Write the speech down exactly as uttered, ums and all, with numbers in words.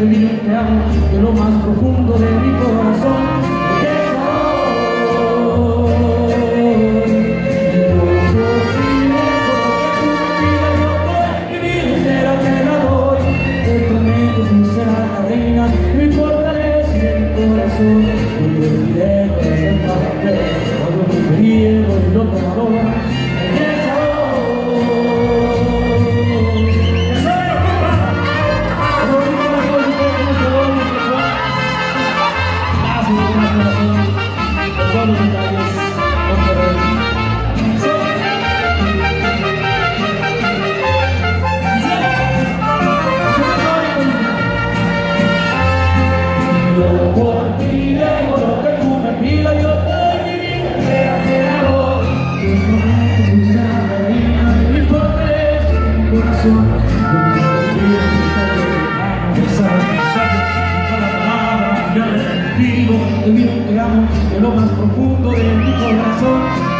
te miro y te amo de lo más profundo de mi corazón. Mi fortaleza en mi corazón, porque olvidé que es el papel, cuando me muriendo y lo tomador, en el sabor. ¡Eso es, compa! ¡No olvides las cosas que no se van a pasar! Gracias por la corazón, por todos los detalles, por todo. Yo por ti dejo lo que tú me pidas, yo te doy mi vida entera, te la doy. Tus momentos, tus lágrimas, mi fortaleza, mi corazón. Yo me olvido de estar de mi mano, besar, besar, con la palabra, yo te digo, te miro, te amo, de lo más profundo de mi corazón.